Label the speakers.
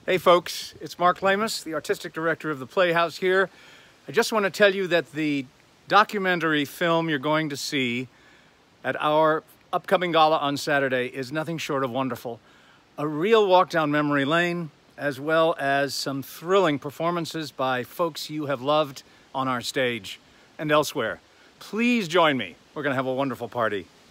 Speaker 1: Hey folks, it's Mark Lamos, the artistic director of the Playhouse here. I just want to tell you that the documentary film you're going to see at our upcoming gala on Saturday is nothing short of wonderful. A real walk down memory lane, as well as some thrilling performances by folks you have loved on our stage and elsewhere. Please join me. We're going to have a wonderful party.